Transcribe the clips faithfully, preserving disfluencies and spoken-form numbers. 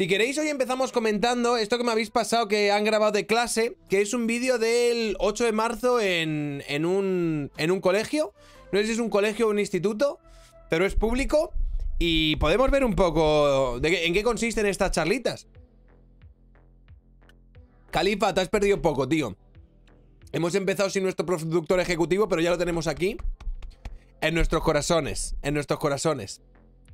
Si queréis, hoy empezamos comentando esto que me habéis pasado que han grabado de clase, que es un vídeo del ocho de marzo en, en, un, en un colegio. No sé si es un colegio o un instituto, pero es público. Y podemos ver un poco de qué, en qué consisten estas charlitas. Califa, te has perdido poco, tío. Hemos empezado sin nuestro productor ejecutivo, pero ya lo tenemos aquí. En nuestros corazones, en nuestros corazones.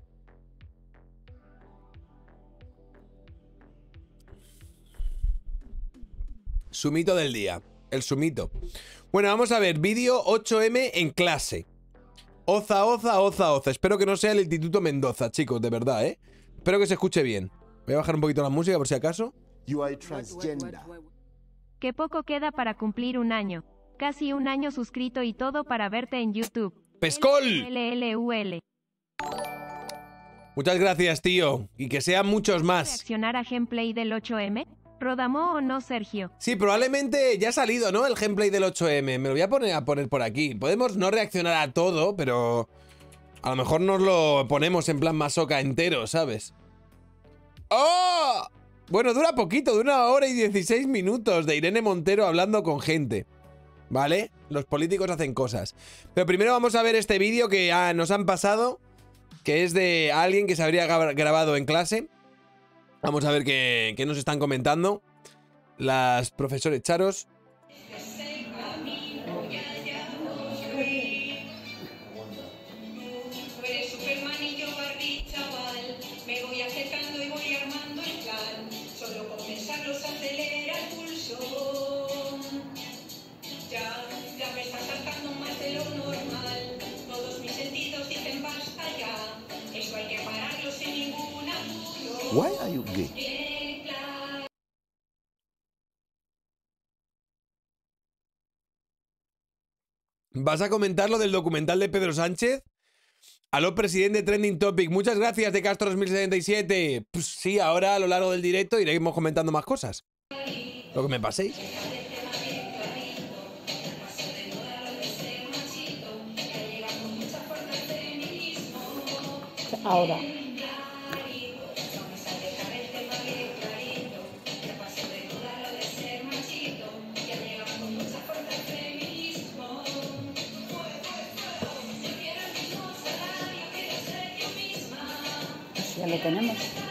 Sumito del día, el sumito. Bueno, vamos a ver, vídeo ocho eme en clase. Oza, oza, oza, oza. Espero que no sea el Instituto Mendoza, chicos, de verdad, ¿eh? Espero que se escuche bien. Voy a bajar un poquito la música por si acaso. You are transgender. Que poco queda para cumplir un año. Casi un año suscrito y todo para verte en YouTube. ¡Pescol! L L U L. Muchas gracias, tío. Y que sean muchos más. ¿Reaccionar a gameplay del ocho eme? ¿Rodamó o no, Sergio? Sí, probablemente ya ha salido, ¿no? El gameplay del ocho eme. Me lo voy a poner, a poner por aquí. Podemos no reaccionar a todo, pero a lo mejor nos lo ponemos en plan masoca entero, ¿sabes? ¡Oh! Bueno, dura poquito, dura una hora y dieciséis minutos de Irene Montero hablando con gente. ¿Vale? Los políticos hacen cosas. Pero primero vamos a ver este vídeo que ah, nos han pasado, que es de alguien que se habría grabado en clase. Vamos a ver qué, qué nos están comentando las profesores charos. Why are you gay? ¿Vas a comentar lo del documental de Pedro Sánchez? Aló, presidente Trending Topic. Muchas gracias, de Castro dos mil setenta y siete. Pues sí, ahora a lo largo del directo iremos comentando más cosas. Lo que me paséis. Ahora. Ya lo tenemos.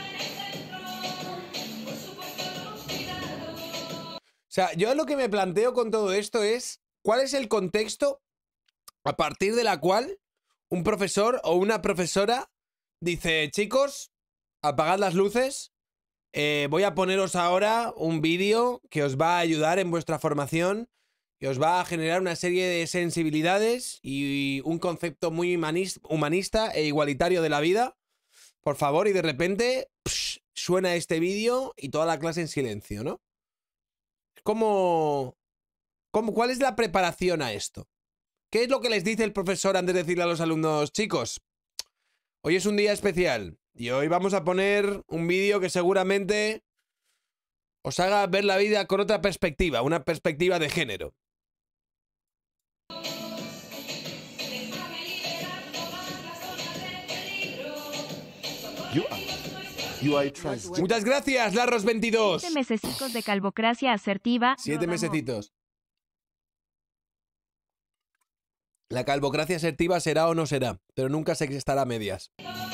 O sea, yo lo que me planteo con todo esto es ¿cuál es el contexto a partir de la cual un profesor o una profesora dice, chicos, apagad las luces, eh, voy a poneros ahora un vídeo que os va a ayudar en vuestra formación, que os va a generar una serie de sensibilidades y un concepto muy humanista e igualitario de la vida? Por favor, y de repente psh, suena este vídeo y toda la clase en silencio, ¿no? ¿Cómo, cómo, ¿Cuál es la preparación a esto? ¿Qué es lo que les dice el profesor antes de decirle a los alumnos, chicos, hoy es un día especial y hoy vamos a poner un vídeo que seguramente os haga ver la vida con otra perspectiva, una perspectiva de género? You are, you are transgender. Muchas gracias, Larros veintidós. Siete mesecitos de calvocracia asertiva. Siete Rodamó. mesecitos. La calvocracia asertiva será o no será, pero nunca se estará a medias.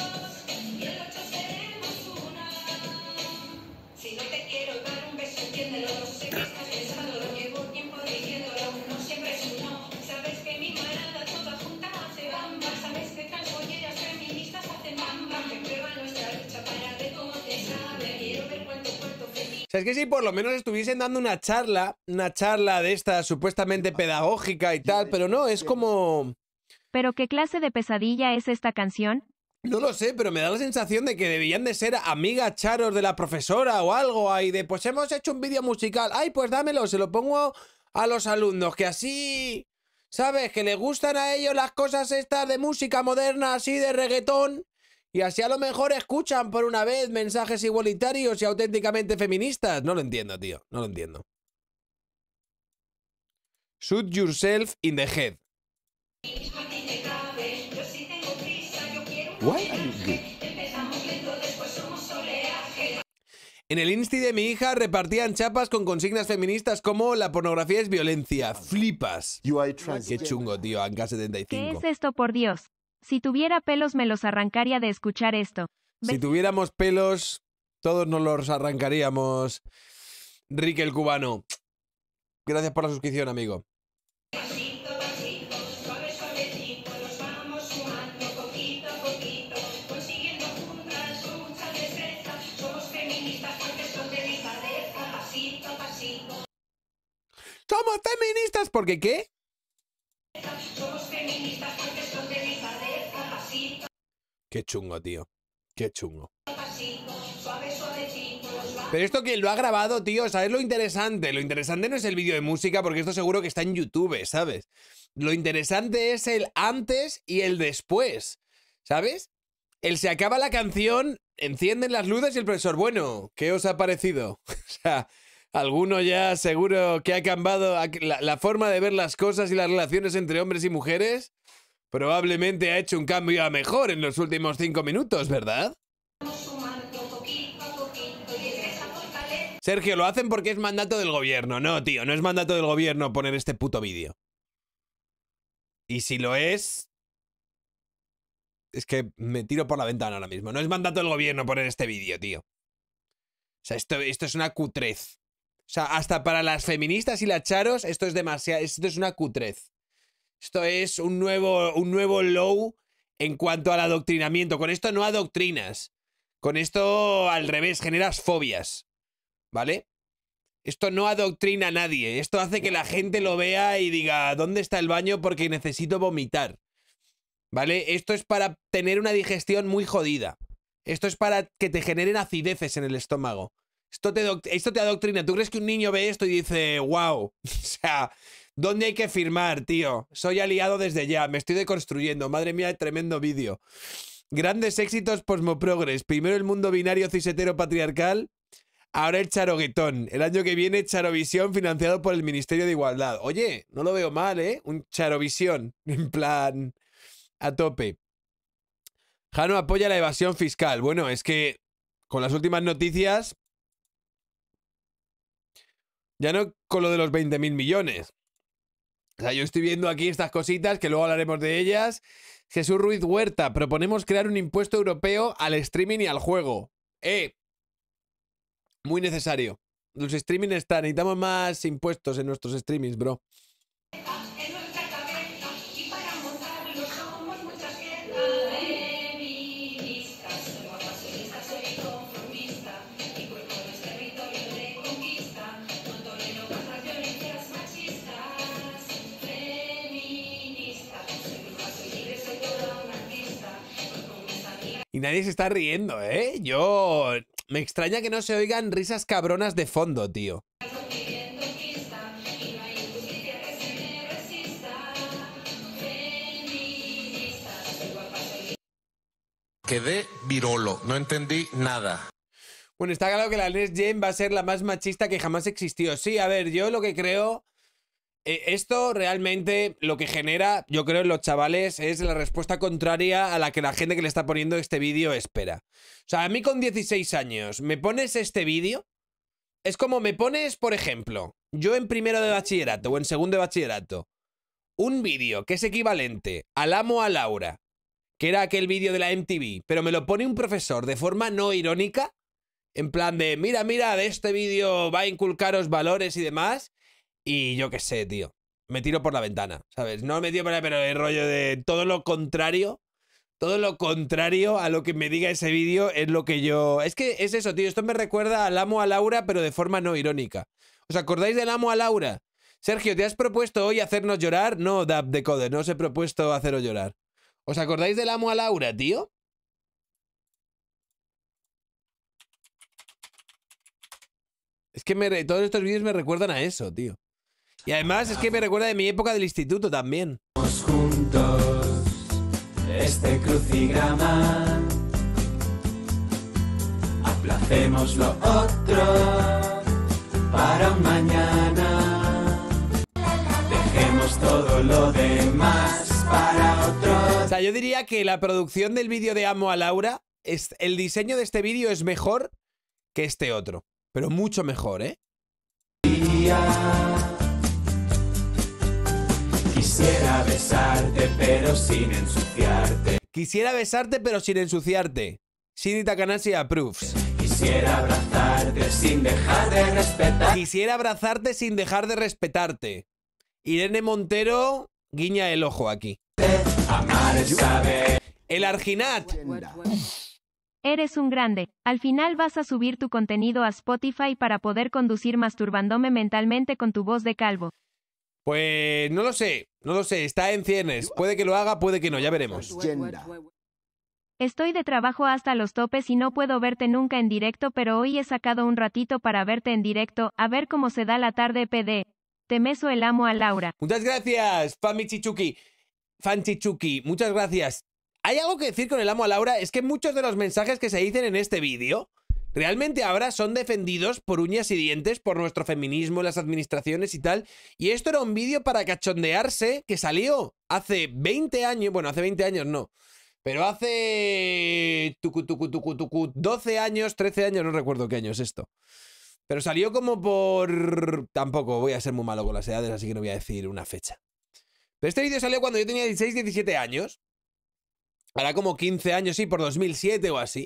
O sea, es que si por lo menos estuviesen dando una charla, una charla de esta supuestamente pedagógica y tal, pero no, es como... ¿Pero qué clase de pesadilla es esta canción? No lo sé, pero me da la sensación de que debían de ser amigas charos de la profesora o algo ahí de, pues hemos hecho un vídeo musical, ay, pues dámelo, se lo pongo a los alumnos, que así, ¿sabes? Que les gustan a ellos las cosas estas de música moderna, así de reggaetón. Y así a lo mejor escuchan por una vez mensajes igualitarios y auténticamente feministas. No lo entiendo, tío. No lo entiendo. Shoot yourself in the head. Why are you gay? En el insti de mi hija repartían chapas con consignas feministas como la pornografía es violencia. Flipas. You are Qué transgender. chungo, tío, Anka setenta y ¿Qué cinco. es esto, por Dios? Si tuviera pelos me los arrancaría de escuchar esto. Si Be- tuviéramos pelos, todos nos los arrancaríamos. Rick el cubano. Gracias por la suscripción, amigo. Somos feministas, ¿porque qué? Qué chungo, tío. Qué chungo. Pero esto que lo ha grabado, tío, ¿sabes lo interesante? Lo interesante no es el vídeo de música, porque esto seguro que está en YouTube, ¿sabes? Lo interesante es el antes y el después, ¿sabes? El se acaba la canción, encienden las luces y el profesor, bueno, ¿qué os ha parecido? O sea, alguno ya seguro que ha cambiado la, la forma de ver las cosas y las relaciones entre hombres y mujeres. Probablemente ha hecho un cambio a mejor en los últimos cinco minutos, ¿verdad? Sergio, lo hacen porque es mandato del gobierno. No, tío, no es mandato del gobierno poner este puto vídeo. Y si lo es... Es que me tiro por la ventana ahora mismo. No es mandato del gobierno poner este vídeo, tío. O sea, esto, esto es una cutrez. O sea, hasta para las feministas y las charos, esto es demasiado... Esto es una cutrez. Esto es un nuevo, un nuevo low en cuanto al adoctrinamiento. Con esto no adoctrinas. Con esto, al revés, generas fobias. ¿Vale? Esto no adoctrina a nadie. Esto hace que la gente lo vea y diga, ¿dónde está el baño? Porque necesito vomitar. ¿Vale? Esto es para tener una digestión muy jodida. Esto es para que te generen acideces en el estómago. Esto te, esto te adoctrina. ¿Tú crees que un niño ve esto y dice, wow? O sea, ¿dónde hay que firmar, tío? Soy aliado desde ya. Me estoy deconstruyendo. Madre mía, tremendo vídeo. Grandes éxitos posmoprogres. Primero el mundo binario cisetero patriarcal. Ahora el charoguetón. El año que viene, Charovisión, financiado por el Ministerio de Igualdad. Oye, no lo veo mal, ¿eh? Un Charovisión. En plan, a tope. Jano apoya la evasión fiscal. Bueno, es que con las últimas noticias... Ya no con lo de los veinte mil millones. O sea, yo estoy viendo aquí estas cositas, que luego hablaremos de ellas. Jesús Ruiz Huerta. Proponemos crear un impuesto europeo al streaming y al juego. ¡Eh! Muy necesario. Los streaming están. Necesitamos más impuestos en nuestros streamings, bro. Y nadie se está riendo, ¿eh? Yo... Me extraña que no se oigan risas cabronas de fondo, tío. Quedé virolo, no entendí nada. Bueno, está claro que la Next Gen va a ser la más machista que jamás existió. Sí, a ver, yo lo que creo... Eh, esto realmente lo que genera, yo creo, en los chavales es la respuesta contraria a la que la gente que le está poniendo este vídeo espera. O sea, a mí con dieciséis años, me pones este vídeo, es como me pones, por ejemplo, yo en primero de bachillerato o en segundo de bachillerato, un vídeo que es equivalente al Amo a Laura, que era aquel vídeo de la M T V, pero me lo pone un profesor de forma no irónica, en plan de, mira, mira, de este vídeo va a inculcaros valores y demás... Y yo qué sé, tío. Me tiro por la ventana, ¿sabes? No me tiro por la ventana, pero el rollo de todo lo contrario, todo lo contrario a lo que me diga ese vídeo es lo que yo... Es que es eso, tío. Esto me recuerda al Amo a Laura, pero de forma no irónica. ¿Os acordáis del Amo a Laura? Sergio, ¿te has propuesto hoy hacernos llorar? No, Dab Decode, no os he propuesto haceros llorar. ¿Os acordáis del Amo a Laura, tío? Es que me, todos estos vídeos me recuerdan a eso, tío. Y además es que me recuerda de mi época del instituto también. Juntos este crucigrama, aplacemos lo otro para un mañana, dejemos todo lo demás para otro. O sea, yo diría que la producción del vídeo de Amo a Laura, es, el diseño de este vídeo es mejor que este otro. Pero mucho mejor, ¿eh? Quisiera besarte pero sin ensuciarte. Quisiera besarte pero sin ensuciarte. Shinny Takanashi approves. Quisiera abrazarte sin dejar de respetar. Quisiera abrazarte sin dejar de respetarte. Irene Montero guiña el ojo aquí. Amar es saber. El Arginat. Agenda. Eres un grande. Al final vas a subir tu contenido a Spotify para poder conducir masturbándome mentalmente con tu voz de calvo. Pues no lo sé, no lo sé, está en ciernes. Puede que lo haga, puede que no, ya veremos. Transgender. Estoy de trabajo hasta los topes y no puedo verte nunca en directo, pero hoy he sacado un ratito para verte en directo, a ver cómo se da la tarde P D. Te meso el amo a Laura. Muchas gracias, Famichichuki. Fanchichuki, muchas gracias. Hay algo que decir con el amo a Laura, es que muchos de los mensajes que se dicen en este vídeo realmente ahora son defendidos por uñas y dientes por nuestro feminismo, las administraciones y tal. Y esto era un vídeo para cachondearse que salió hace veinte años, bueno, hace veinte años no, pero hace tucu, tucu, tucu, tucu, doce años, trece años, no recuerdo qué año es esto. Pero salió como por... Tampoco voy a ser muy malo con las edades, así que no voy a decir una fecha. Pero este vídeo salió cuando yo tenía dieciséis, diecisiete años. Hará como quince años, sí, por dos mil siete o así.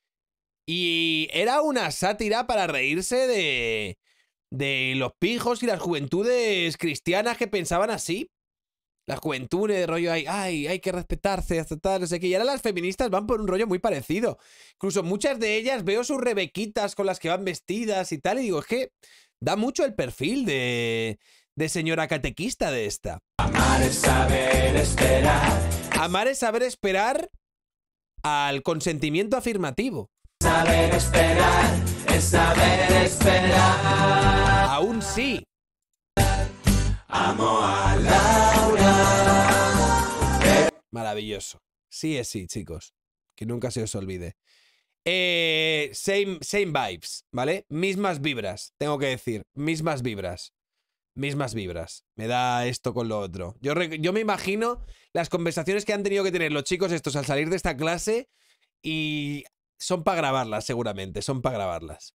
Y era una sátira para reírse de, de los pijos y las juventudes cristianas que pensaban así. Las juventudes de rollo, ay, ay, hay que respetarse, aceptar, no sé qué. Y ahora las feministas van por un rollo muy parecido. Incluso muchas de ellas veo sus rebequitas con las que van vestidas y tal. Y digo, es que da mucho el perfil de, de señora catequista de esta. Amar es saber esperar. Amar es saber esperar al consentimiento afirmativo. Saber esperar es saber esperar. Aún sí. Amo a Laura. Maravilloso. Sí es sí, chicos. Que nunca se os olvide. Eh, same, same vibes, ¿vale? Mismas vibras, tengo que decir. Mismas vibras. Mismas vibras. Me da esto con lo otro. Yo, yo me imagino las conversaciones que han tenido que tener los chicos estos al salir de esta clase y son para grabarlas, seguramente. Son para grabarlas.